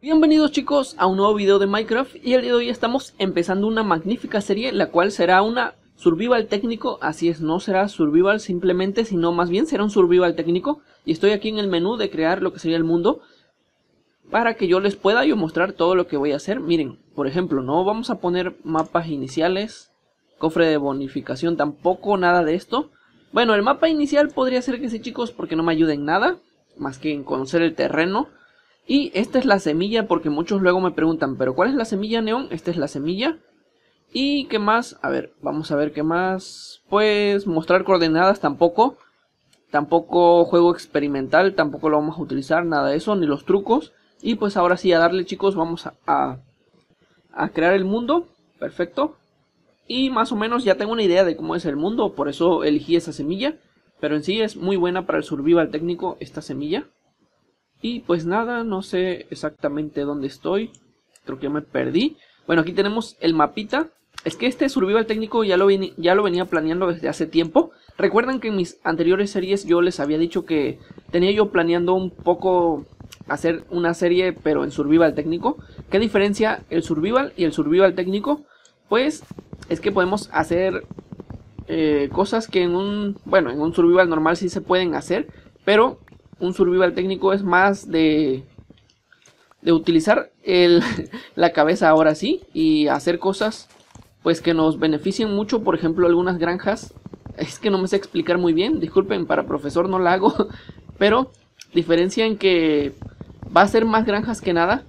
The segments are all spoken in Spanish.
Bienvenidos chicos a un nuevo video de Minecraft y el día de hoy estamos empezando una magnífica serie, la cual será una survival técnico. Así es, no será survival simplemente, sino más bien será un survival técnico. Y estoy aquí en el menú de crear lo que sería el mundo, para que yo les pueda mostrar todo lo que voy a hacer. Miren, por ejemplo, no vamos a poner mapas iniciales, cofre de bonificación, tampoco nada de esto. Bueno, el mapa inicial podría ser que sí chicos, porque no me ayuda en nada, más que en conocer el terreno. Y esta es la semilla, porque muchos luego me preguntan, ¿pero cuál es la semilla, Neón? Esta es la semilla. ¿Y qué más? A ver, vamos a ver qué más. Pues mostrar coordenadas tampoco. Tampoco juego experimental, tampoco lo vamos a utilizar, nada de eso, ni los trucos. Y pues ahora sí, a darle chicos, vamos a crear el mundo. Perfecto. Y más o menos ya tengo una idea de cómo es el mundo, por eso elegí esa semilla. Pero en sí es muy buena para el survival técnico esta semilla. Y pues nada, no sé exactamente dónde estoy. Creo que me perdí. Bueno, aquí tenemos el mapita. Es que este survival técnico ya lo venía planeando desde hace tiempo. Recuerdan que en mis anteriores series yo les había dicho que tenía yo planeando un poco hacer una serie pero en survival técnico. ¿Qué diferencia el survival y el survival técnico? Pues es que podemos hacer cosas que en un survival normal sí se pueden hacer, pero un survival técnico es más de utilizar la cabeza ahora sí y hacer cosas pues que nos beneficien mucho. Por ejemplo, algunas granjas, es que no me sé explicar muy bien, disculpen, para profesor no la hago, pero diferencia en que va a ser más granjas que nada,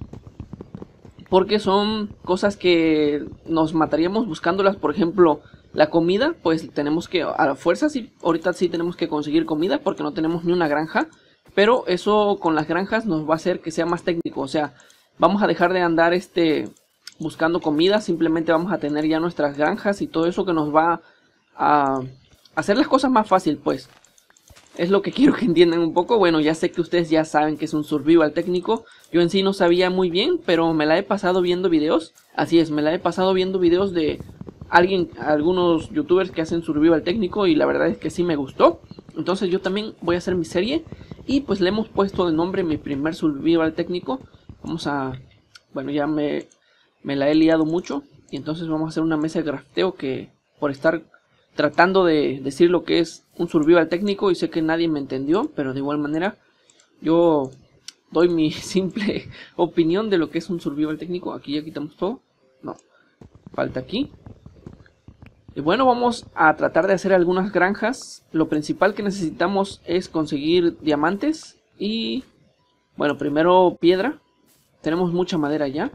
porque son cosas que nos mataríamos buscándolas. Por ejemplo, la comida, pues tenemos que, a la fuerza, sí, ahorita sí tenemos que conseguir comida porque no tenemos ni una granja. Pero eso con las granjas nos va a hacer que sea más técnico. O sea, vamos a dejar de andar buscando comida. Simplemente vamos a tener ya nuestras granjas y todo eso que nos va a hacer las cosas más fácil, pues. Es lo que quiero que entiendan un poco. Bueno, ya sé que ustedes ya saben que es un survival técnico. Yo en sí no sabía muy bien, pero me la he pasado viendo videos. Así es, me la he pasado viendo videos de algunos youtubers que hacen survival técnico, y la verdad es que sí me gustó. Entonces yo también voy a hacer mi serie y pues le hemos puesto de nombre mi primer survival técnico. Vamos a... Bueno, ya me la he liado mucho, y entonces vamos a hacer una mesa de crafteo que, por estar tratando de decir lo que es un survival técnico, y sé que nadie me entendió, pero de igual manera yo doy mi simple opinión de lo que es un survival técnico. Aquí ya quitamos todo. No, falta aquí. Y bueno, vamos a tratar de hacer algunas granjas. Lo principal que necesitamos es conseguir diamantes y, bueno, primero piedra. Tenemos mucha madera ya.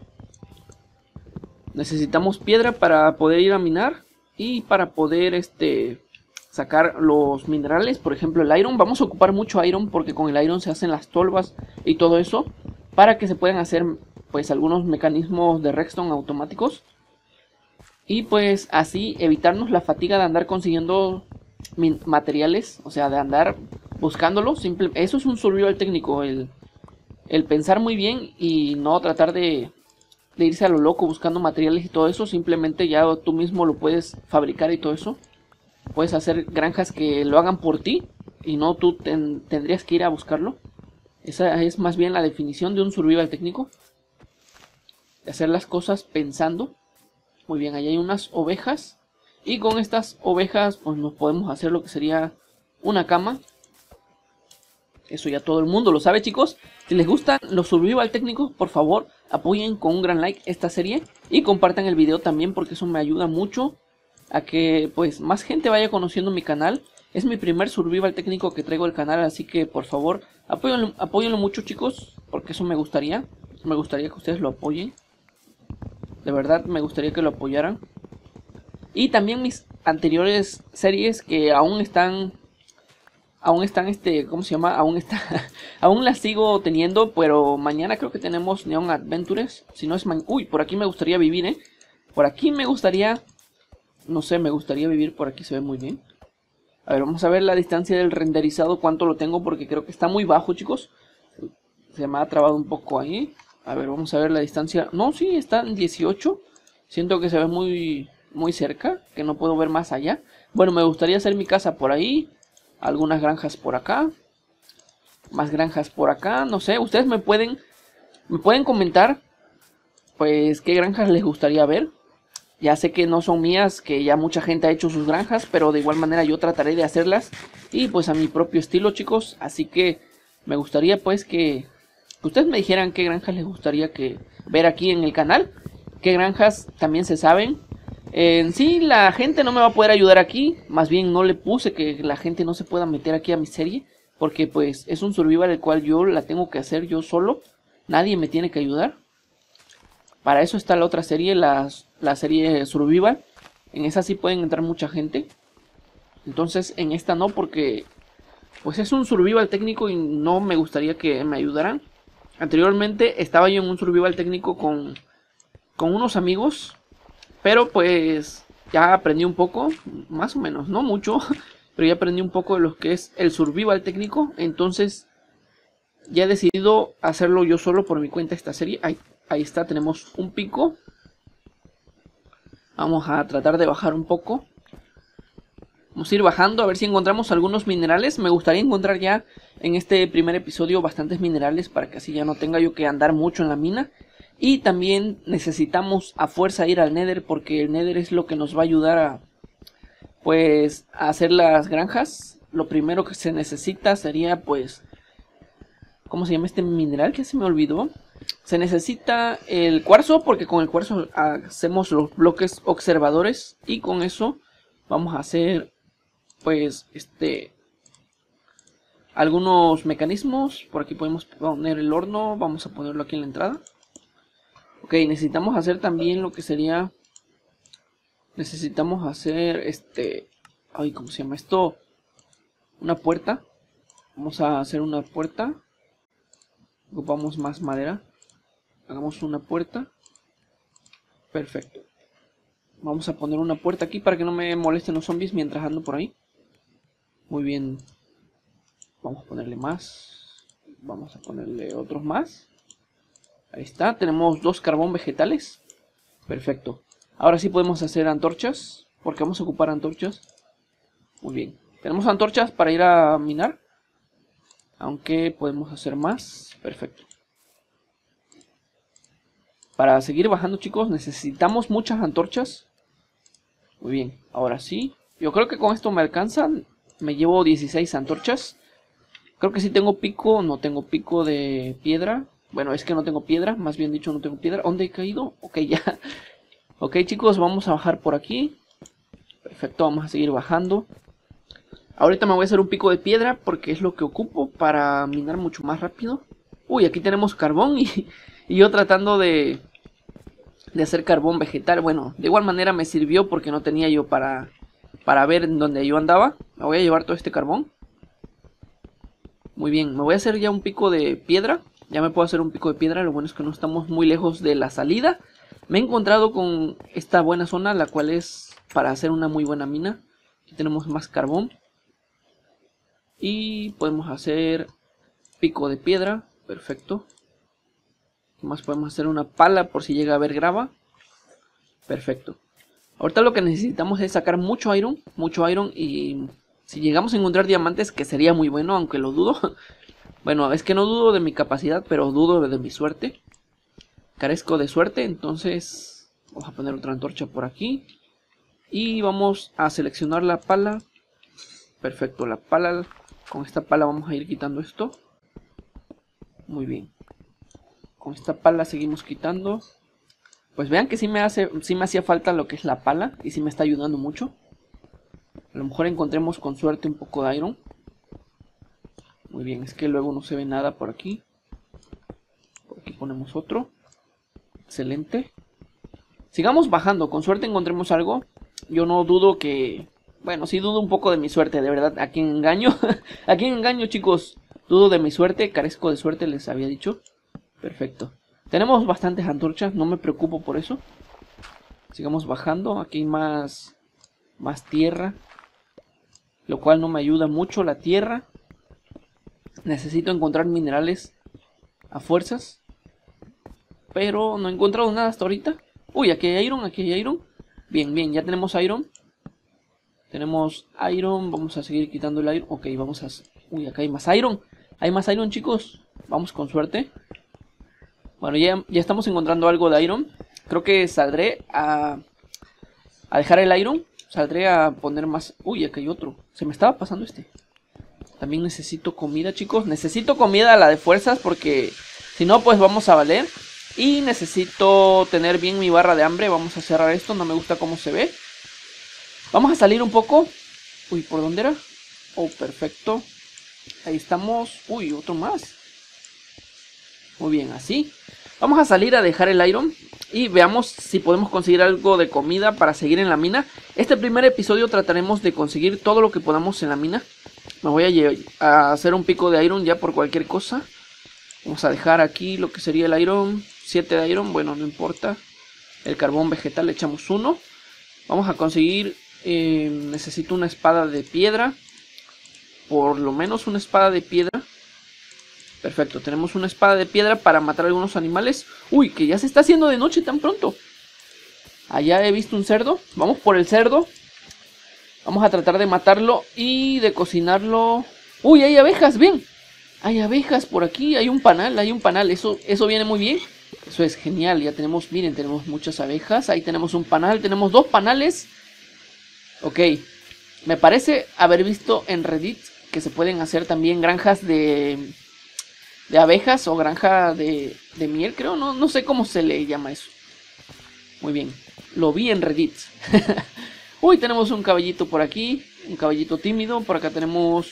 Necesitamos piedra para poder ir a minar y para poder sacar los minerales. Por ejemplo, el iron. Vamos a ocupar mucho iron porque con el iron se hacen las tolvas y todo eso, para que se puedan hacer pues algunos mecanismos de redstone automáticos. Y pues así evitarnos la fatiga de andar consiguiendo materiales, o sea, de andar buscándolos. Eso es un survival técnico, el pensar muy bien y no tratar de irse a lo loco buscando materiales y todo eso. Simplemente ya tú mismo lo puedes fabricar y todo eso. Puedes hacer granjas que lo hagan por ti y no tú tendrías que ir a buscarlo. Esa es más bien la definición de un survival técnico, de hacer las cosas pensando. Muy bien, ahí hay unas ovejas. Y con estas ovejas pues nos podemos hacer lo que sería una cama. Eso ya todo el mundo lo sabe, chicos. Si les gustan los survival técnicos, por favor apoyen con un gran like esta serie. Y compartan el video también, porque eso me ayuda mucho a que pues más gente vaya conociendo mi canal. Es mi primer survival técnico que traigo al canal, así que por favor apóyenlo mucho, chicos, porque eso me gustaría. Me gustaría que ustedes lo apoyen. De verdad me gustaría que lo apoyaran. Y también mis anteriores series que aún están ¿cómo se llama? Aún las sigo teniendo, pero mañana creo que tenemos Neon Adventures. Si no es uy, por aquí me gustaría vivir, por aquí me gustaría, no sé, me gustaría vivir por aquí, se ve muy bien. A ver, vamos a ver la distancia del renderizado, cuánto lo tengo, porque creo que está muy bajo, chicos. Se me ha trabado un poco ahí. A ver, vamos a ver la distancia. No, sí, está en 18. Siento que se ve muy cerca, que no puedo ver más allá. Bueno, me gustaría hacer mi casa por ahí. Algunas granjas por acá. Más granjas por acá. No sé, ustedes me pueden Me pueden comentar, pues, qué granjas les gustaría ver. Ya sé que no son mías, que ya mucha gente ha hecho sus granjas, pero de igual manera yo trataré de hacerlas. Y pues a mi propio estilo, chicos. Así que me gustaría pues que ustedes me dijeran qué granjas les gustaría ver aquí en el canal. Qué granjas también se saben. En sí la gente no me va a poder ayudar aquí. Más bien no le puse que la gente no se pueda meter aquí a mi serie. Porque pues es un survival el cual yo la tengo que hacer yo solo. Nadie me tiene que ayudar. Para eso está la otra serie, la serie Survival. En esa sí pueden entrar mucha gente. Entonces en esta no, porque pues es un survival técnico y no me gustaría que me ayudaran. Anteriormente estaba yo en un survival técnico con unos amigos. Pero pues ya aprendí un poco, más o menos, no mucho. Pero ya aprendí un poco de lo que es el survival técnico. Entonces ya he decidido hacerlo yo solo por mi cuenta esta serie. Ahí está, tenemos un pico. Vamos a tratar de bajar un poco. Vamos a ir bajando a ver si encontramos algunos minerales. Me gustaría encontrar ya en este primer episodio bastantes minerales para que así ya no tenga yo que andar mucho en la mina. Y también necesitamos a fuerza ir al Nether, porque el Nether es lo que nos va a ayudar a hacer las granjas. Lo primero que se necesita sería pues... ¿Cómo se llama este mineral? Que se me olvidó. Se necesita el cuarzo, porque con el cuarzo hacemos los bloques observadores. Y con eso vamos a hacer pues algunos mecanismos. Por aquí podemos poner el horno. Vamos a ponerlo aquí en la entrada. Ok, necesitamos hacer también lo que sería... Necesitamos hacer ay, ¿cómo se llama esto? Una puerta. Vamos a hacer una puerta. Ocupamos más madera. Hagamos una puerta. Perfecto. Vamos a poner una puerta aquí para que no me molesten los zombies mientras ando por ahí. Muy bien. Vamos a ponerle más. Vamos a ponerle otros más. Ahí está. Tenemos 2 carbón vegetales. Perfecto. Ahora sí podemos hacer antorchas. Porque vamos a ocupar antorchas. Muy bien. Tenemos antorchas para ir a minar. Aunque podemos hacer más. Perfecto. Para seguir bajando, chicos, necesitamos muchas antorchas. Muy bien, ahora sí. Yo creo que con esto me alcanza. Me llevo 16 antorchas. Creo que sí tengo pico. No tengo pico de piedra. Bueno, es que no tengo piedra. Más bien dicho, no tengo piedra. ¿Dónde he caído? Ok, ya. Ok, chicos, vamos a bajar por aquí. Perfecto, vamos a seguir bajando. Ahorita me voy a hacer un pico de piedra porque es lo que ocupo para minar mucho más rápido. Uy, aquí tenemos carbón y yo tratando de hacer carbón vegetal. Bueno, de igual manera me sirvió porque no tenía yo para ver en dónde yo andaba. Me voy a llevar todo este carbón. Muy bien, me voy a hacer ya un pico de piedra. Ya me puedo hacer un pico de piedra. Lo bueno es que no estamos muy lejos de la salida. Me he encontrado con esta buena zona, la cual es para hacer una muy buena mina. Aquí tenemos más carbón. Y podemos hacer pico de piedra. Perfecto. ¿Qué más podemos hacer? Una pala por si llega a haber grava. Perfecto. Ahorita lo que necesitamos es sacar mucho iron. Y si llegamos a encontrar diamantes, que sería muy bueno, aunque lo dudo. Bueno, es que no dudo de mi capacidad, pero dudo de mi suerte. Carezco de suerte, entonces vamos a poner otra antorcha por aquí. Y vamos a seleccionar la pala. Perfecto, la pala. Con esta pala vamos a ir quitando esto. Muy bien. Con esta pala seguimos quitando. Pues vean que sí me hacía falta lo que es la pala. Y sí me está ayudando mucho. A lo mejor encontremos con suerte un poco de iron. Muy bien, es que luego no se ve nada por aquí. Por aquí ponemos otro. Excelente. Sigamos bajando, con suerte encontremos algo. Yo no dudo que... Bueno, sí dudo un poco de mi suerte, de verdad. ¿A quién engaño? ¿A quién engaño, chicos? Dudo de mi suerte, carezco de suerte, les había dicho. Perfecto. Tenemos bastantes antorchas, no me preocupo por eso. Sigamos bajando, aquí hay más tierra. Lo cual no me ayuda mucho la tierra. Necesito encontrar minerales a fuerzas. Pero no he encontrado nada hasta ahorita. Uy, aquí hay iron, Bien, bien, ya tenemos iron. Tenemos iron, vamos a seguir quitando el iron. Ok, vamos a... Uy, acá hay más iron. Hay más iron, chicos. Vamos con suerte. Bueno, ya estamos encontrando algo de iron. Creo que saldré a dejar el iron. Saldré a poner más... Uy, aquí hay otro. Se me estaba pasando este. También necesito comida, chicos. Necesito comida a la de fuerzas porque si no, pues vamos a valer. Y necesito tener bien mi barra de hambre. Vamos a cerrar esto. No me gusta cómo se ve. Vamos a salir un poco. Uy, ¿por dónde era? Oh, perfecto. Ahí estamos. Uy, otro más. Muy bien, así. Vamos a salir a dejar el iron y veamos si podemos conseguir algo de comida para seguir en la mina. Este primer episodio trataremos de conseguir todo lo que podamos en la mina. Me voy a hacer un pico de iron ya por cualquier cosa. Vamos a dejar aquí lo que sería el iron. 7 de iron, bueno, no importa. El carbón vegetal le echamos 1. Vamos a conseguir, necesito una espada de piedra. Por lo menos una espada de piedra. Perfecto, tenemos una espada de piedra para matar algunos animales. Uy, que ya se está haciendo de noche tan pronto. Allá he visto un cerdo. Vamos por el cerdo. Vamos a tratar de matarlo y de cocinarlo. Uy, hay abejas, ven. Hay abejas por aquí, hay un panal, Eso viene muy bien. Eso es genial, ya tenemos, miren, tenemos muchas abejas. Ahí tenemos un panal, tenemos 2 panales. Ok, me parece haber visto en Reddit que se pueden hacer también granjas de abejas o granja de miel, creo, no sé cómo se le llama eso. Muy bien, lo vi en Reddit. Uy, tenemos un caballito por aquí, un caballito tímido. Por acá tenemos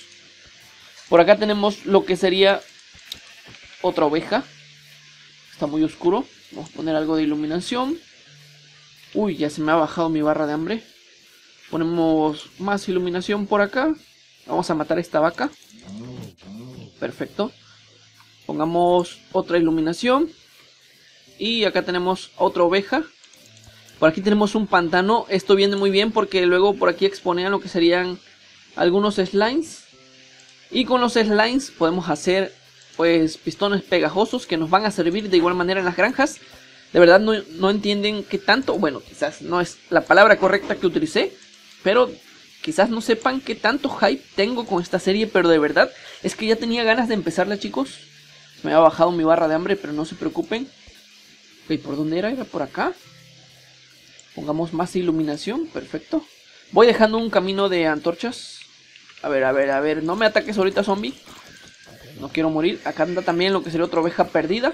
lo que sería otra oveja. Está muy oscuro, vamos a poner algo de iluminación. Uy, ya se me ha bajado mi barra de hambre. Ponemos más iluminación por acá. Vamos a matar a esta vaca. Perfecto. Pongamos otra iluminación. Y acá tenemos otra oveja. Por aquí tenemos un pantano. Esto viene muy bien porque luego por aquí exponían lo que serían algunos slimes. Y con los slimes podemos hacer pues pistones pegajosos que nos van a servir de igual manera en las granjas. De verdad no entienden qué tanto. Bueno, quizás no es la palabra correcta que utilicé. Pero quizás no sepan qué tanto hype tengo con esta serie. Pero de verdad es que ya tenía ganas de empezarla, chicos. Me ha bajado mi barra de hambre, pero no se preocupen. Ok, ¿por dónde era? ¿Era por acá? Pongamos más iluminación, perfecto. Voy dejando un camino de antorchas. A ver, no me ataques ahorita, zombie. No quiero morir. Acá anda también lo que sería otra oveja perdida.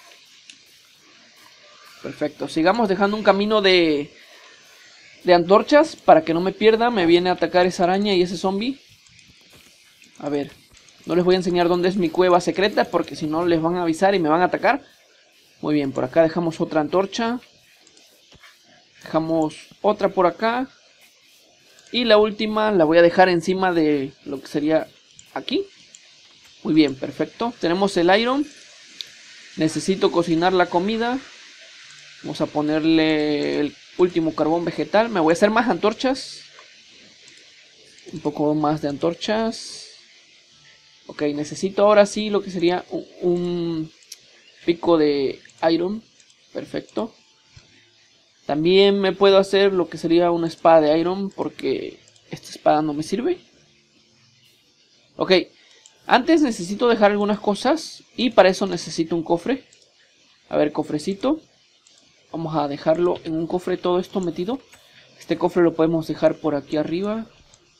Perfecto, sigamos dejando un camino de antorchas para que no me pierda. Me viene a atacar esa araña y ese zombie. A ver, no les voy a enseñar dónde es mi cueva secreta porque si no les van a avisar y me van a atacar. Muy bien, por acá dejamos otra antorcha. Dejamos otra por acá. Y la última la voy a dejar encima de lo que sería aquí. Muy bien, perfecto. Tenemos el iron. Necesito cocinar la comida. Vamos a ponerle el último carbón vegetal. Me voy a hacer más antorchas. Un poco más de antorchas. Ok, necesito ahora sí lo que sería un pico de iron. Perfecto. También me puedo hacer lo que sería una espada de iron porque esta espada no me sirve. Ok, antes necesito dejar algunas cosas y para eso necesito un cofre. A ver, cofrecito. Vamos a dejarlo en un cofre todo esto metido. Este cofre lo podemos dejar por aquí arriba.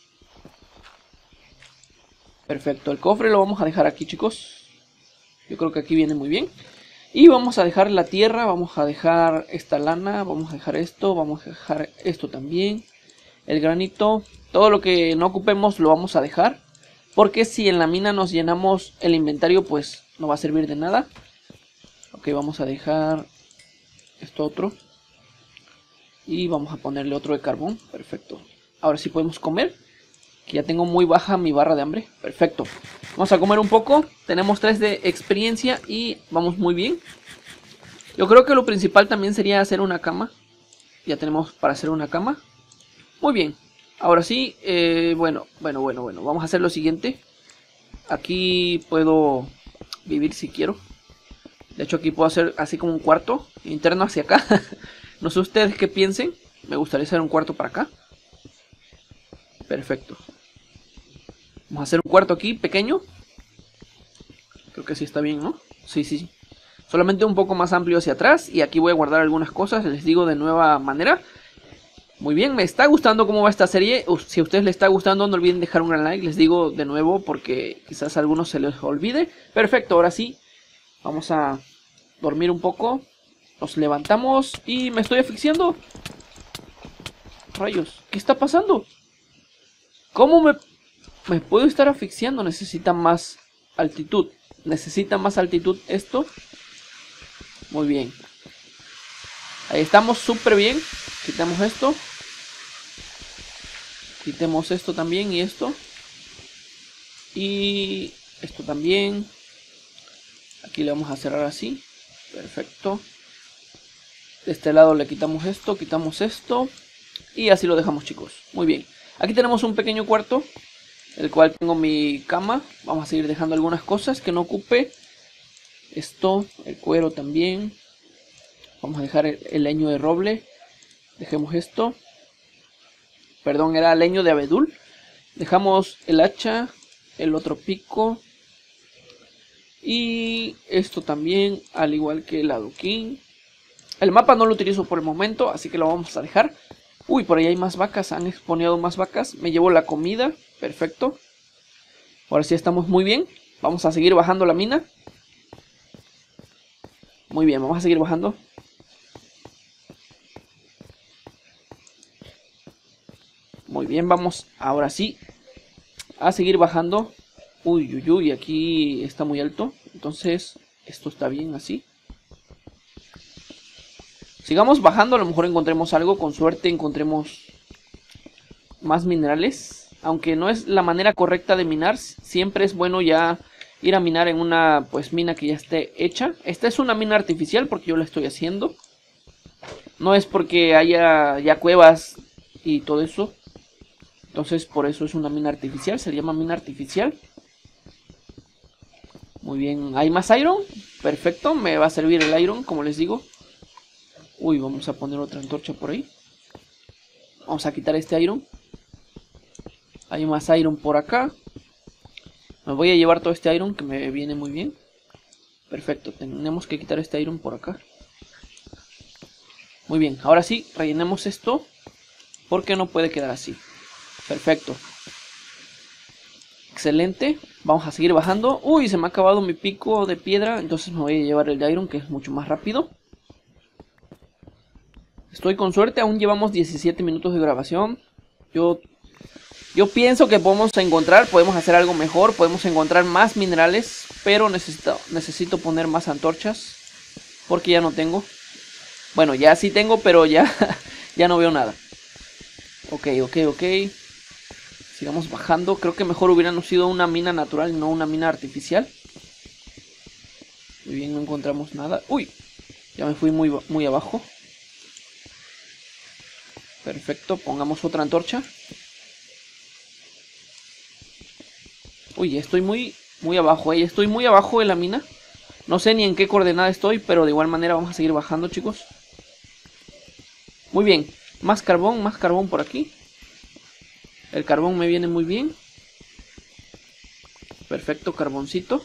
Perfecto, el cofre lo vamos a dejar aquí, chicos. Yo creo que aquí viene muy bien. Y vamos a dejar la tierra, vamos a dejar esta lana, vamos a dejar esto, vamos a dejar esto también. El granito, todo lo que no ocupemos lo vamos a dejar. Porque si en la mina nos llenamos el inventario, pues no va a servir de nada. Ok, vamos a dejar esto otro. Y vamos a ponerle otro de carbón, perfecto. Ahora sí podemos comer. Que ya tengo muy baja mi barra de hambre. Perfecto. Vamos a comer un poco. Tenemos 3 de experiencia y vamos muy bien. Yo creo que lo principal también sería hacer una cama. Ya tenemos para hacer una cama. Muy bien. Ahora sí, bueno. Vamos a hacer lo siguiente. Aquí puedo vivir si quiero. De hecho aquí puedo hacer así como un cuarto interno hacia acá. No sé ustedes qué piensen. Me gustaría hacer un cuarto para acá. Perfecto. Vamos a hacer un cuarto aquí, pequeño. Creo que sí está bien, ¿no? Sí. solamente un poco más amplio hacia atrás. Y aquí voy a guardar algunas cosas, les digo de nueva manera. Muy bien, me está gustando cómo va esta serie. Si a ustedes les está gustando, no olviden dejar un gran like. Les digo de nuevo porque quizás a algunos se les olvide. Perfecto, ahora sí, vamos a dormir un poco. Nos levantamos y me estoy asfixiando. Rayos, ¿qué está pasando? ¿Cómo me puedo estar asfixiando? Necesita más altitud. Necesita más altitud esto. Muy bien. Ahí estamos, súper bien. Quitamos esto. Quitemos esto también y esto. Y esto también. Aquí le vamos a cerrar así. Perfecto. De este lado le quitamos esto, quitamos esto. Y así lo dejamos, chicos. Muy bien. Aquí tenemos un pequeño cuarto, el cual tengo mi cama. Vamos a seguir dejando algunas cosas que no ocupe. Esto, el cuero también. Vamos a dejar el leño de roble. Dejemos esto. Perdón, era leño de abedul. Dejamos el hacha, el otro pico. Y esto también, al igual que el adoquín. El mapa no lo utilizo por el momento, así que lo vamos a dejar. Uy, por ahí hay más vacas, han exponeado más vacas. Me llevo la comida, perfecto. Ahora sí estamos muy bien. Vamos a seguir bajando la mina. Muy bien, vamos a seguir bajando. Muy bien, vamos ahora sí a seguir bajando. Uy, uy, uy, aquí está muy alto. Entonces, esto está bien así. Sigamos bajando, a lo mejor encontremos algo. Con suerte encontremos más minerales. Aunque no es la manera correcta de minar. Siempre es bueno ya ir a minar en una mina que ya esté hecha. Esta es una mina artificial porque yo la estoy haciendo. No es porque haya ya cuevas y todo eso. Entonces por eso es una mina artificial. Se llama mina artificial. Muy bien, ¿hay más iron? Perfecto, me va a servir el iron, como les digo. Uy, vamos a poner otra antorcha por ahí. Vamos a quitar este iron. Hay más iron por acá. Me voy a llevar todo este iron que me viene muy bien. Perfecto, tenemos que quitar este iron por acá. Muy bien, ahora sí, rellenemos esto. Porque no puede quedar así. Perfecto. Excelente. Vamos a seguir bajando. Uy, se me ha acabado mi pico de piedra. Entonces me voy a llevar el de iron, que es mucho más rápido. Estoy con suerte. Aún llevamos 17 minutos de grabación. Yo pienso que podemos hacer algo mejor. Podemos encontrar más minerales. Pero necesito poner más antorchas. Porque ya no tengo. Bueno, ya sí tengo, pero ya no veo nada. Ok. Sigamos bajando. Creo que mejor hubiera sido una mina natural y no una mina artificial. Muy bien, no encontramos nada. Uy, ya me fui muy abajo. Perfecto, pongamos otra antorcha. Uy, estoy muy abajo. Estoy muy abajo de la mina. No sé ni en qué coordenada estoy, pero de igual manera vamos a seguir bajando, chicos. Muy bien, más carbón por aquí. El carbón me viene muy bien. Perfecto, carboncito.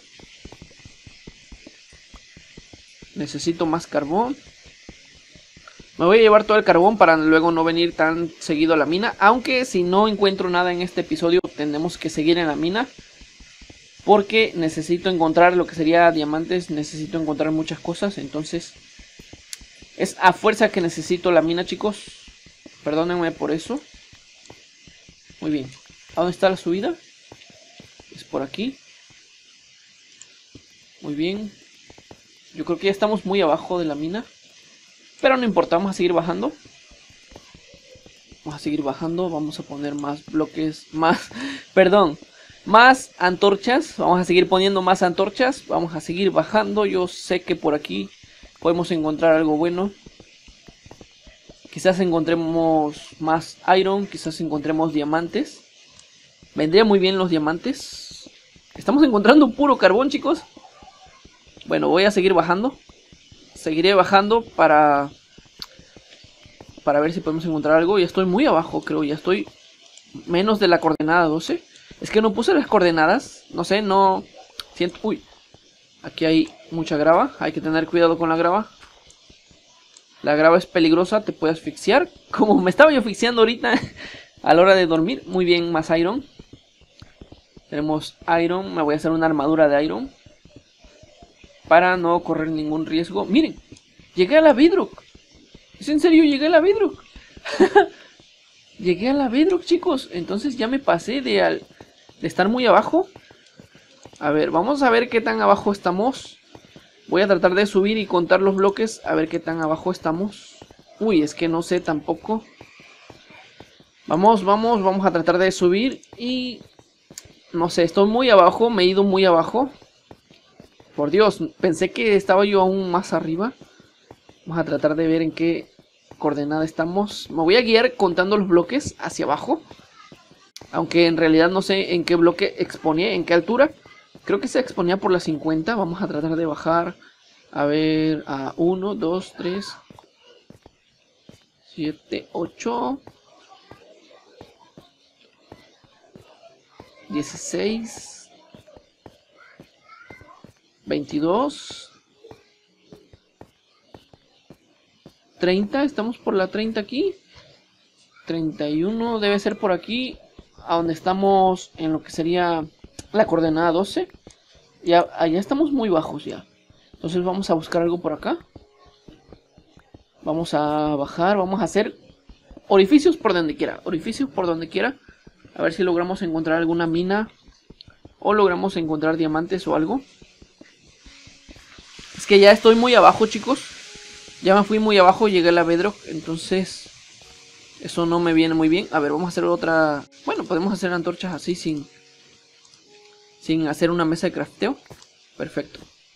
Necesito más carbón. Me voy a llevar todo el carbón para luego no venir tan seguido a la mina. Aunque si no encuentro nada en este episodio, tenemos que seguir en la mina. Porque necesito encontrar lo que sería diamantes. Necesito encontrar muchas cosas. Entonces es a fuerza que necesito la mina, chicos. Perdónenme por eso. Muy bien. ¿A dónde está la subida? Es por aquí. Muy bien. Yo creo que ya estamos muy abajo de la mina. Pero no importa, vamos a seguir bajando. Vamos a seguir bajando. Vamos a poner más bloques. Más antorchas. Vamos a seguir poniendo más antorchas. Vamos a seguir bajando. Yo sé que por aquí podemos encontrar algo bueno. Quizás encontremos más iron, quizás encontremos diamantes. Vendría muy bien los diamantes. Estamos encontrando puro carbón, chicos. Bueno, voy a seguir bajando. Seguiré bajando para ver si podemos encontrar algo. Ya estoy muy abajo, creo. Ya estoy menos de la coordenada 12. Es que no puse las coordenadas. No sé, no... Siento... Uy. Aquí hay mucha grava, hay que tener cuidado con la grava. La grava es peligrosa, te puede asfixiar, como me estaba yo asfixiando ahorita a la hora de dormir. Muy bien, más iron. Tenemos iron, me voy a hacer una armadura de iron para no correr ningún riesgo. Miren, llegué a la Bedrock. ¿Es en serio? Llegué a la Bedrock. Llegué a la Bedrock, chicos. Entonces ya me pasé de estar muy abajo. A ver, vamos a ver qué tan abajo estamos. Voy a tratar de subir y contar los bloques. A ver qué tan abajo estamos. Uy, es que no sé tampoco. Vamos a tratar de subir. Y no sé, estoy muy abajo. Me he ido muy abajo. Por Dios, pensé que estaba yo aún más arriba. Vamos a tratar de ver en qué coordenada estamos. Me voy a guiar contando los bloques hacia abajo. Aunque en realidad no sé en qué bloque exponía, en qué altura. Creo que se exponía por las 50. Vamos a tratar de bajar. A ver, a 1, 2, 3, 7, 8, 16, 22, 30. Estamos por la 30 aquí. 31 debe ser por aquí. A donde estamos en lo que sería la coordenada 12. Ya, allá estamos muy bajos ya. Entonces vamos a buscar algo por acá. Vamos a bajar, vamos a hacer orificios por donde quiera. Orificios por donde quiera. A ver si logramos encontrar alguna mina. O logramos encontrar diamantes o algo. Es que ya estoy muy abajo, chicos. Ya me fui muy abajo, llegué a la Bedrock. Entonces eso no me viene muy bien. A ver, vamos a hacer otra. Bueno, podemos hacer antorchas así sin hacer una mesa de crafteo. Perfecto.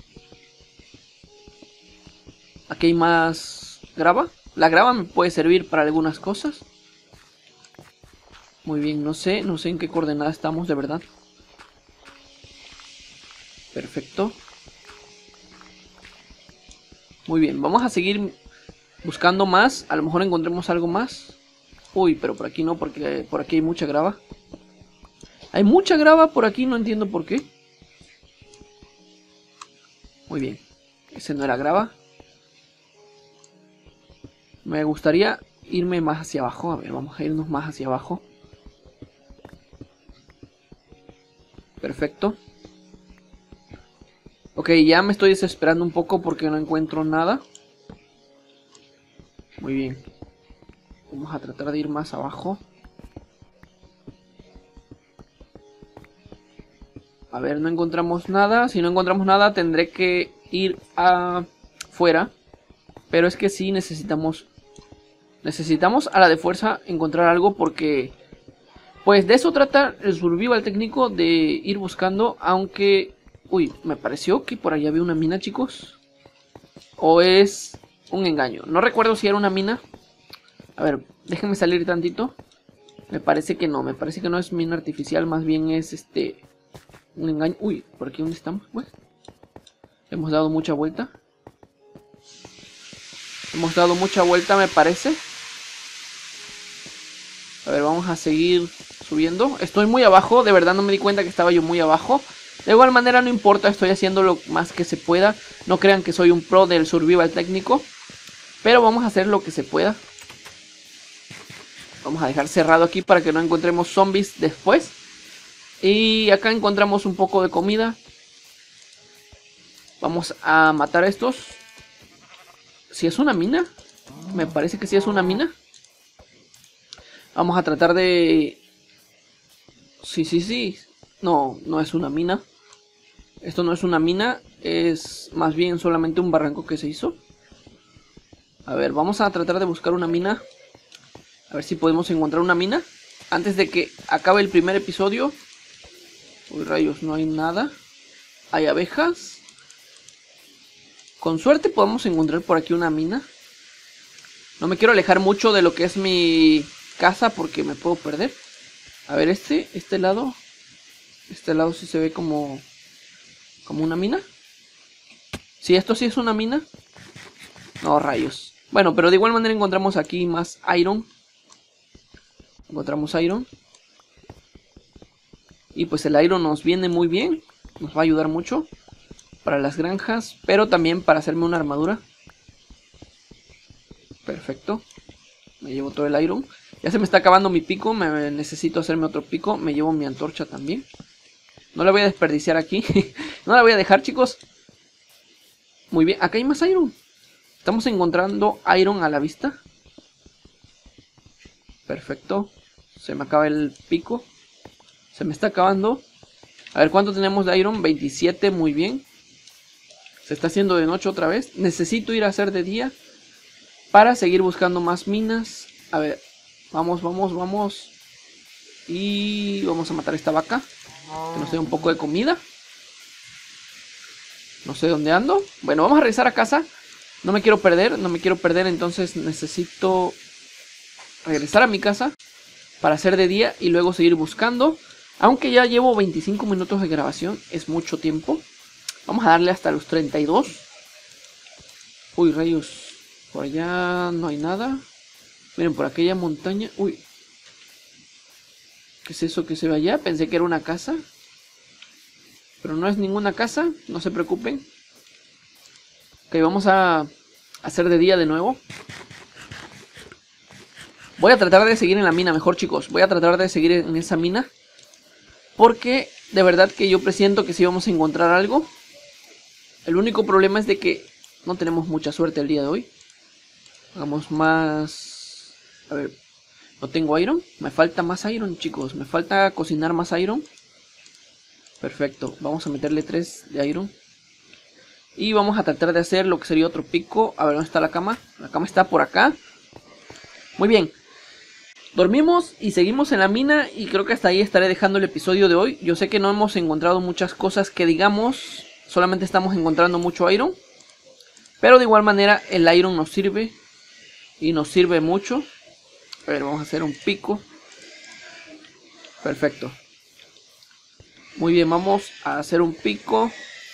Aquí hay más grava. La grava me puede servir para algunas cosas. Muy bien, no sé en qué coordenada estamos de verdad. Perfecto. Muy bien, vamos a seguir buscando más. A lo mejor encontremos algo más. Uy, pero por aquí no, porque por aquí hay mucha grava. Hay mucha grava por aquí, no entiendo por qué. Muy bien, ese no era grava. Me gustaría irme más hacia abajo. A ver, vamos a irnos más hacia abajo. Perfecto. Ok, ya me estoy desesperando un poco porque no encuentro nada. Muy bien. Vamos a tratar de ir más abajo. A ver, no encontramos nada. Si no encontramos nada tendré que ir afuera. Pero es que sí necesitamos a la de fuerza encontrar algo porque pues de eso trata el survival técnico, de ir buscando. Aunque, uy, me pareció que por allá había una mina, chicos. O es un engaño, no recuerdo si era una mina. A ver, déjenme salir tantito. Me parece que no es mina artificial, más bien es un engaño. Uy, ¿por aquí dónde estamos? Pues hemos dado mucha vuelta. Me parece. A ver, vamos a seguir subiendo. Estoy muy abajo, de verdad no me di cuenta que estaba yo muy abajo. De igual manera no importa, estoy haciendo lo más que se pueda. No crean que soy un pro del survival técnico, pero vamos a hacer lo que se pueda. Vamos a dejar cerrado aquí para que no encontremos zombies después. Y acá encontramos un poco de comida. Vamos a matar a estos. Si es una mina, me parece que sí es una mina. Vamos a tratar de... Sí. No, no es una mina. Esto no es una mina. Es más bien solamente un barranco que se hizo. A ver, vamos a tratar de buscar una mina. A ver si podemos encontrar una mina antes de que acabe el primer episodio. Uy, rayos, no hay nada. Hay abejas. Con suerte podemos encontrar por aquí una mina. No me quiero alejar mucho de lo que es mi casa porque me puedo perder. A ver, este lado. Este lado sí se ve como una mina. Sí, esto sí es una mina. No, rayos. Bueno, pero de igual manera encontramos aquí más iron. Encontramos iron. Y pues el iron nos viene muy bien. Nos va a ayudar mucho. para las granjas, pero también para hacerme una armadura. Perfecto. Me llevo todo el iron. Ya se me está acabando mi pico, necesito hacerme otro pico. Me llevo mi antorcha también. No la voy a desperdiciar aquí. No la voy a dejar, chicos. Muy bien, acá hay más iron. Estamos encontrando iron a la vista. Perfecto. Se me acaba el pico. Se me está acabando. A ver, ¿cuánto tenemos de iron? 27, muy bien. Se está haciendo de noche otra vez. Necesito ir a hacer de día para seguir buscando más minas. A ver, vamos, vamos, vamos. Y vamos a matar a esta vaca, que nos dé un poco de comida. No sé dónde ando. Bueno, vamos a regresar a casa. No me quiero perder, entonces necesito regresar a mi casa para hacer de día y luego seguir buscando. Aunque ya llevo 25 minutos de grabación, es mucho tiempo. Vamos a darle hasta los 32. Uy, rayos. Por allá no hay nada. Miren, por aquella montaña. Uy. ¿Qué es eso que se ve allá? Pensé que era una casa. Pero no es ninguna casa, no se preocupen. Ok, vamos a hacer de día de nuevo. Voy a tratar de seguir en la mina mejor, chicos. Voy a tratar de seguir en esa mina. Porque de verdad que yo presiento que sí vamos a encontrar algo. El único problema es de que no tenemos mucha suerte el día de hoy. Hagamos más... A ver, no tengo iron. Me falta más iron, chicos. Me falta cocinar más iron. Perfecto, vamos a meterle 3 de iron. Y vamos a tratar de hacer lo que sería otro pico. A ver, ¿dónde está la cama? La cama está por acá. Muy bien. Dormimos y seguimos en la mina y creo que hasta ahí estaré dejando el episodio de hoy. Yo sé que no hemos encontrado muchas cosas que digamos, solamente estamos encontrando mucho iron. Pero de igual manera el iron nos sirve y nos sirve mucho. A ver, vamos a hacer un pico. Perfecto. Muy bien, vamos a hacer un pico.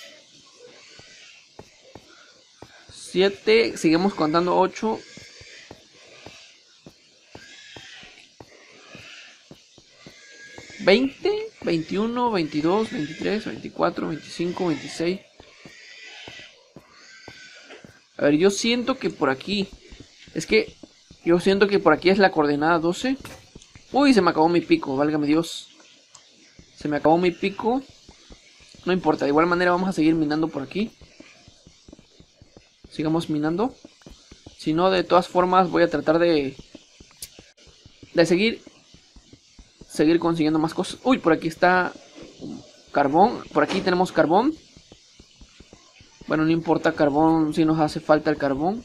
7, seguimos contando 8. 20, 21, 22, 23, 24, 25, 26. A ver, yo siento que por aquí... Es que yo siento que por aquí es la coordenada 12. Uy, se me acabó mi pico, válgame Dios. Se me acabó mi pico. No importa, de igual manera vamos a seguir minando por aquí. Sigamos minando. Si no, de todas formas voy a tratar de seguir consiguiendo más cosas. Uy, por aquí está carbón. Por aquí tenemos carbón. Bueno, no importa carbón, si nos hace falta el carbón.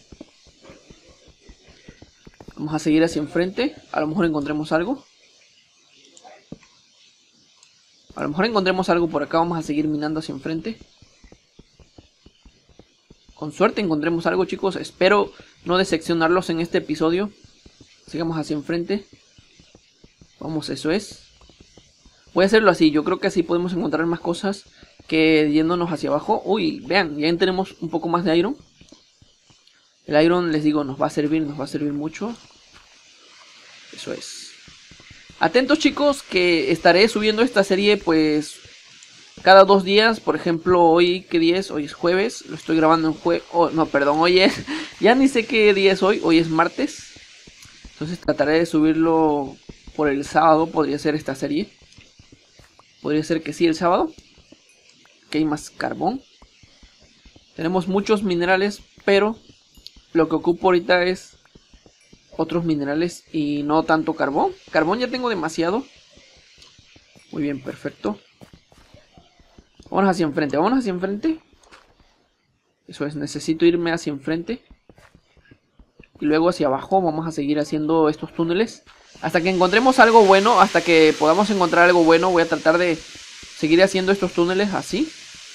Vamos a seguir hacia enfrente. A lo mejor encontremos algo. A lo mejor encontremos algo por acá. Vamos a seguir minando hacia enfrente. Con suerte encontremos algo, chicos. Espero no decepcionarlos en este episodio. Sigamos hacia enfrente. Vamos, eso es. Voy a hacerlo así. Yo creo que así podemos encontrar más cosas que yéndonos hacia abajo. Uy, vean, ya tenemos un poco más de iron. El iron, les digo, nos va a servir mucho. Eso es. Atentos, chicos, que estaré subiendo esta serie pues cada 2 días. Por ejemplo, hoy, ¿qué día es? Hoy es jueves. Lo estoy grabando en jueves. Oh, no, perdón, hoy es... Ya ni sé qué día es hoy. Hoy es martes. Entonces trataré de subirlo por el sábado. Podría ser esta serie. Podría ser que sí, el sábado. Que hay más carbón. Tenemos muchos minerales, pero lo que ocupo ahorita es otros minerales y no tanto carbón. Carbón ya tengo demasiado. Muy bien, perfecto. Vámonos hacia enfrente, vámonos hacia enfrente. Eso es, necesito irme hacia enfrente. Y luego hacia abajo vamos a seguir haciendo estos túneles. Hasta que encontremos algo bueno, hasta que podamos encontrar algo bueno. Voy a tratar de seguir haciendo estos túneles así.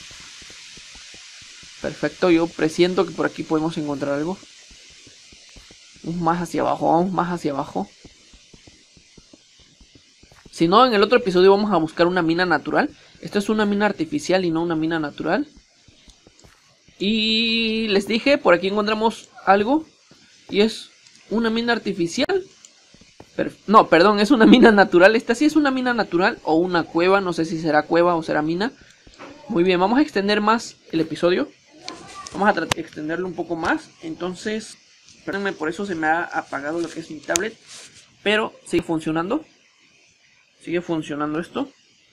Perfecto, yo presiento que por aquí podemos encontrar algo. Más hacia abajo, vamos más hacia abajo. Si no, en el otro episodio vamos a buscar una mina natural. Esta es una mina artificial y no una mina natural. Y les dije, por aquí encontramos algo. Y es una mina artificial. No, perdón, es una mina natural. Esta sí es una mina natural o una cueva. No sé si será cueva o será mina. Muy bien, vamos a extender más el episodio. Vamos a extenderlo un poco más. Entonces, perdónenme, por eso se me ha apagado lo que es mi tablet. Pero sigue funcionando. Sigue funcionando esto.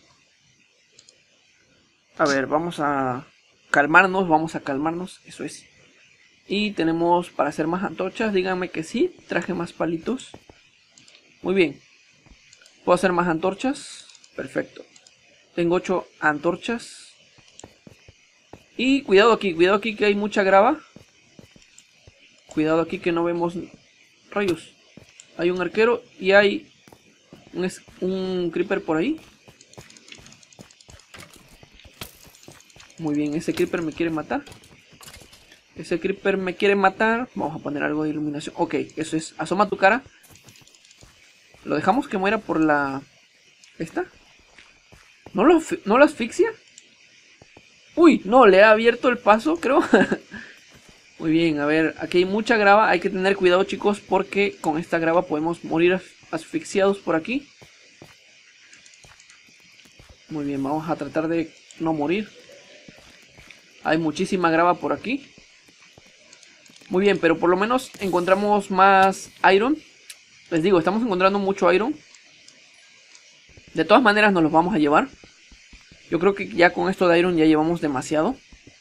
A ver, vamos a calmarnos, eso es. Y tenemos para hacer más antorchas, díganme que sí, traje más palitos. Muy bien. ¿Puedo hacer más antorchas? Perfecto. Tengo 8 antorchas. Y cuidado aquí que hay mucha grava. Cuidado aquí que no vemos rayos. Hay un arquero y hay un creeper por ahí. Muy bien, ese creeper me quiere matar. Ese creeper me quiere matar. Vamos a poner algo de iluminación. Ok, eso es. Asoma tu cara. Lo dejamos que muera por la... ¿Esta? ¿No lo asfixia? Uy, no, le ha abierto el paso, creo. Muy bien, a ver, aquí hay mucha grava. Hay que tener cuidado, chicos, porque con esta grava podemos morir asfixiados por aquí. Muy bien, vamos a tratar de no morir. Hay muchísima grava por aquí. Muy bien, pero por lo menos encontramos más iron. Les digo, estamos encontrando mucho iron. De todas maneras nos los vamos a llevar. Yo creo que ya con esto de iron ya llevamos demasiado.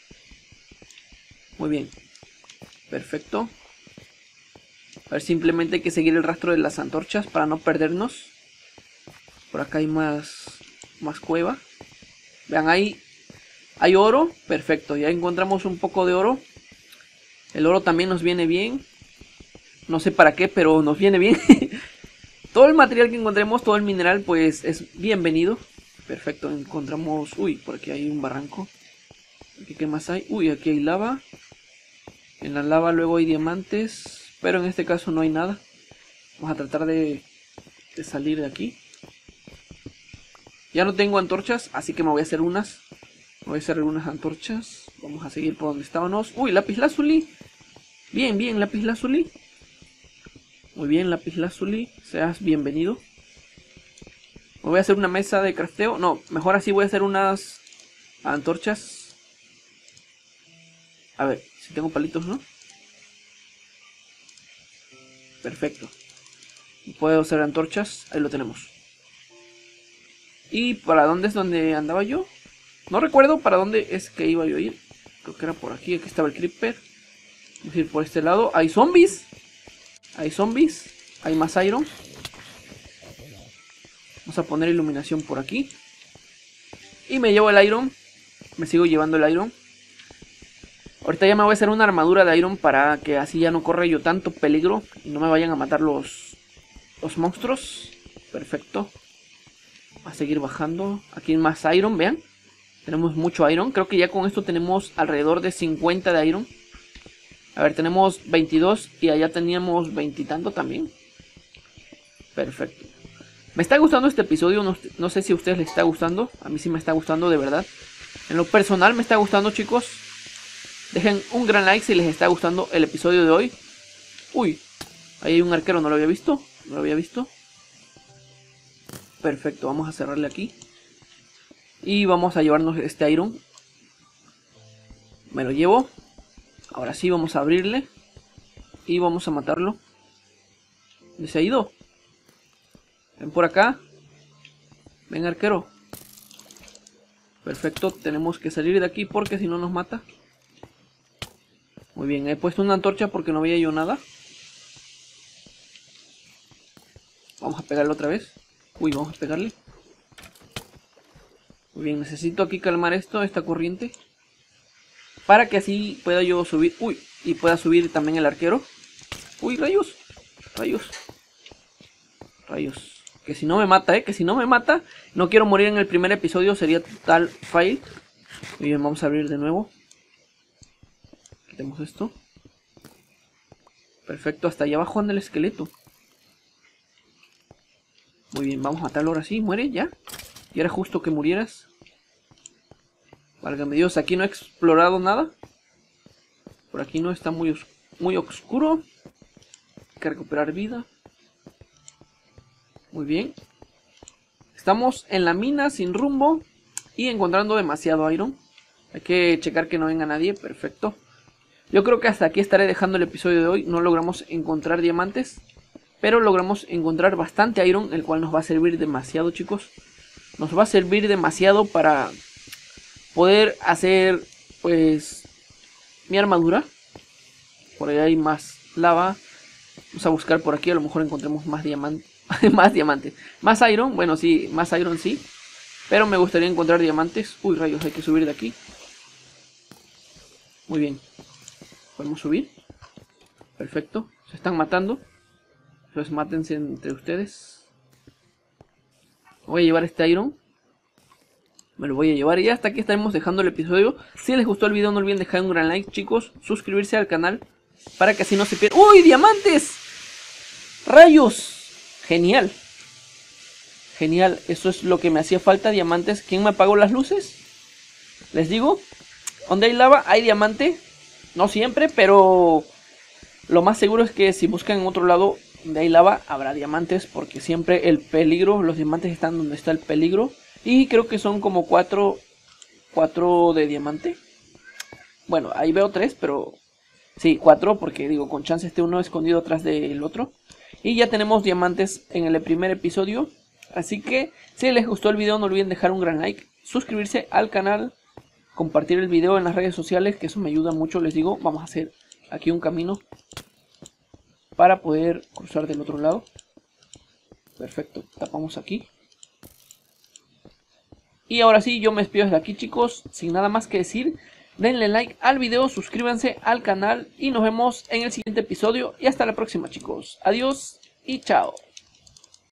Muy bien. Perfecto. A ver, simplemente hay que seguir el rastro de las antorchas para no perdernos. Por acá hay más cueva. Vean, ahí hay oro. Perfecto, ya encontramos un poco de oro. El oro también nos viene bien. No sé para qué, pero nos viene bien. Todo el material que encontremos, todo el mineral, pues es bienvenido. Perfecto, encontramos... Uy, por aquí hay un barranco. Aquí, ¿qué más hay? Uy, aquí hay lava. En la lava luego hay diamantes. Pero en este caso no hay nada. Vamos a tratar de salir de aquí. Ya no tengo antorchas, así que me voy a hacer unas. Me voy a hacer unas antorchas. Vamos a seguir por donde estábamos. Uy, lapislázuli. Bien, bien, lapislázuli. Muy bien, lapislázuli. Seas bienvenido. Me voy a hacer una mesa de crafteo. No, mejor así voy a hacer unas antorchas. A ver, si tengo palitos, ¿no? Perfecto. Puedo hacer antorchas. Ahí lo tenemos. ¿Y para dónde es donde andaba yo? No recuerdo para dónde es que iba yo a ir. Creo que era por aquí. Aquí estaba el creeper. Vamos a ir por este lado. Hay zombies. Hay zombies. Hay más iron. Vamos a poner iluminación por aquí. Y me llevo el iron. Me sigo llevando el iron. Ahorita ya me voy a hacer una armadura de iron para que así ya no corra yo tanto peligro y no me vayan a matar los monstruos. Perfecto. A seguir bajando. Aquí hay más iron, vean. Tenemos mucho iron. Creo que ya con esto tenemos alrededor de 50 de iron. A ver, tenemos 22 y allá teníamos 20 y tanto también. Perfecto. Me está gustando este episodio. No sé si a ustedes les está gustando. A mí sí me está gustando, de verdad. En lo personal me está gustando, chicos. Dejen un gran like si les está gustando el episodio de hoy. Uy, ahí hay un arquero, no lo había visto. No lo había visto. Perfecto, vamos a cerrarle aquí. Y vamos a llevarnos este iron. Me lo llevo. Ahora sí, vamos a abrirle. Y vamos a matarlo. ¿Dónde se ha ido? Ven por acá. Ven, arquero. Perfecto, tenemos que salir de aquí porque si no nos mata. Muy bien, he puesto una antorcha porque no veía yo nada. Vamos a pegarle otra vez. Uy, vamos a pegarle. Muy bien, necesito aquí calmar esta corriente. Para que así pueda yo subir. Uy, y pueda subir también el arquero. Uy, rayos. Rayos. Rayos. Que si no me mata, que si no me mata. No quiero morir en el primer episodio, sería total fail. Muy bien, vamos a abrir de nuevo. Quitemos esto. Perfecto, hasta allá abajo anda el esqueleto. Muy bien, vamos a matarlo ahora sí. Muere ya. Y era justo que murieras. Válgame Dios, aquí no he explorado nada. Por aquí no, está muy oscuro. Hay que recuperar vida. Muy bien. Estamos en la mina sin rumbo. y encontrando demasiado iron. Hay que checar que no venga nadie, perfecto. Yo creo que hasta aquí estaré dejando el episodio de hoy. No logramos encontrar diamantes, pero logramos encontrar bastante iron, el cual nos va a servir demasiado, chicos. Nos va a servir demasiado para poder hacer, pues, mi armadura. Por ahí hay más lava. Vamos a buscar por aquí, a lo mejor encontremos más diamante. Más diamante. Más iron, bueno sí, más iron sí. Pero me gustaría encontrar diamantes. Uy, rayos, hay que subir de aquí. Muy bien. Podemos subir. Perfecto. Se están matando. Entonces mátense entre ustedes. Voy a llevar este iron. Me lo voy a llevar y hasta aquí estaremos dejando el episodio. Si les gustó el video no olviden dejar un gran like, chicos. Suscribirse al canal para que así no se pierdan. ¡Uy, diamantes! ¡Rayos! Genial. Genial, eso es lo que me hacía falta, diamantes. ¿Quién me apagó las luces? Les digo, donde hay lava hay diamante. No siempre, pero lo más seguro es que si buscan en otro lado donde hay lava habrá diamantes, porque siempre el peligro, los diamantes están donde está el peligro. Y creo que son como 4 de diamante. Bueno, ahí veo 3, pero sí, 4, porque digo, con chance esté uno escondido atrás del otro. Y ya tenemos diamantes en el primer episodio. Así que si les gustó el video no olviden dejar un gran like, suscribirse al canal, compartir el video en las redes sociales, que eso me ayuda mucho, les digo. Vamos a hacer aquí un camino para poder cruzar del otro lado. Perfecto, tapamos aquí. Y ahora sí, yo me despido desde aquí, chicos, sin nada más que decir. Denle like al video, suscríbanse al canal y nos vemos en el siguiente episodio. Y hasta la próxima, chicos. Adiós y chao.